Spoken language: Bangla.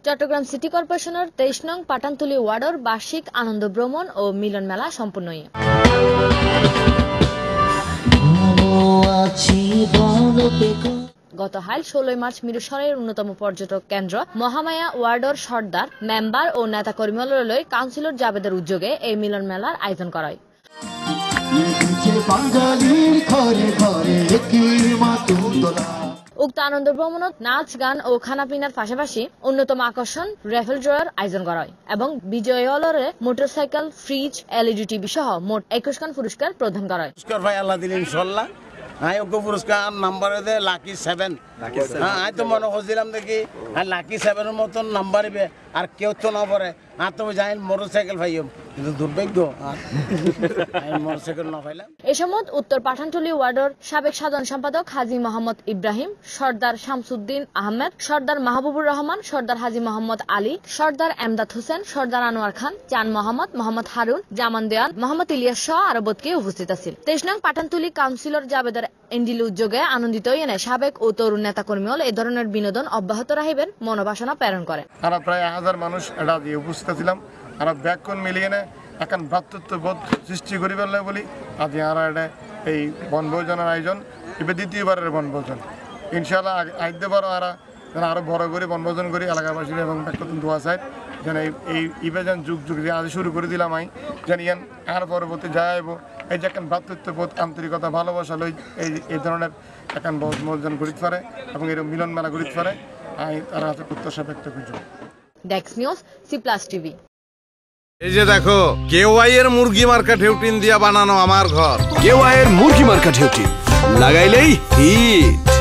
চট্টগ্রাম সিটি কর্পোরেশনের 23 নং পাঠানতলী ওয়ার্ডের বার্ষিক আনন্দ ভ্রমণ ও মিলন মেলা সম্পন্ন হয়। গতকাল 16 মার্চ মিরসরাইয়ের অন্যতম পর্যটক কেন্দ্র মহামায়া ওয়ার্ডের সর্দার মেম্বার ও নেতাকর্মীদের লই কাউন্সিলর জাবেদের উদ্যোগে এই মিলন মেলার আয়োজন করা হয়। উক্ত আনন্দ ভ্রমণত নাচ গান ও খানাপিনার পাশাপাশি অন্যতম আকর্ষণ রেফেল ড্রয়ের আয়োজন করা হয় এবং বিজয়ী হলরে মোটরসাইকেল, ফ্রিজ, এলইডি টিভি সহ মোট 21 খান পুরস্কার প্রদান করা হয়। পুরস্কার ভাই আল্লাহ দিলেন ইনশাআল্লাহ। পুরস্কার নাম্বারে দে লাকি 7। আমি তো মনে করছিলাম দেখি লাকি 7-এর মতন নাম্বার ইবে আর কেউ তো না পড়ে। আর তুমি জানেন মোটরসাইকেল পাইম, কিন্তু দুর্ভাগ্য মোটরসাইকেল না পাইলাম। এই সময় উত্তর পাঠানতলী ওয়ার্ডের সাবেক সাধারণ সম্পাদক হাজী মোহাম্মদ ইব্রাহিম, সর্দার শামসুদ্দিন আহমেদ, সর্দার মাহবুবুর রহমান, সর্দার হাজী মোহাম্মদ আলী, সর্দার এমদাদ হোসেন, সর্দার আনোয়ার খান, চান মোহাম্মদ, মোহাম্মদ হারুন, জামান দেওয়ান, মোহাম্মদ ইলিয়াস সহ আরো বোধকে উপস্থিত আছিল। 23 নং পাঠানতলী কাউন্সিলর জাবেদের এন্ডিলি উদ্যোগে আনন্দিত এনে সাবেক ও তরুণ নেতাকর্মী হল এই ধরনের বিনোদন অব্যাহত রাখিবেন মনোবাসনা প্রেরণ করে। আমরা প্রায় 1000 মানুষ এটা দিয়ে উপস্থিত ছিলাম। আমরা ব্যাকরণ মিলিয়ে এখন ভ্রাতৃত্ববোধ সৃষ্টি করি ফেললে বলি আজ আমরা এটা এই বনভোজনের আয়োজন এবার দ্বিতীয়বারের বনভোজন। ইনশাআল্লাহ আইতে পারো আরো বড় করে বনভোজন করি এলাকাবাসী এবং ব্যাকরণ দোয়া চাই যেন এই ইভেন্ট যেন যুগ যুগ আজ শুরু করে দিলাম আমি যেন ইয়ান আর পরবর্তী যাইব এই যে এখন ভ্রাতৃত্ববোধ, আন্তরিকতা, ভালোবাসা লই এই ধরনের এখন বনভোজন করিতে পারে এবং এর মিলন মেলা করিতে পারে আমি তার হাতে প্রত্যাশা ব্যক্ত করছি। ডেক্স নিউজ, C+ টিভি। এই যে দেখো কেওয়াই এর মুরগি মার্কা ঢেউটিন দিয়া বানানো আমার ঘর। কেওয়াই এর মুরগি মার্কা ঢেউটিন লাগাইলেই হিট।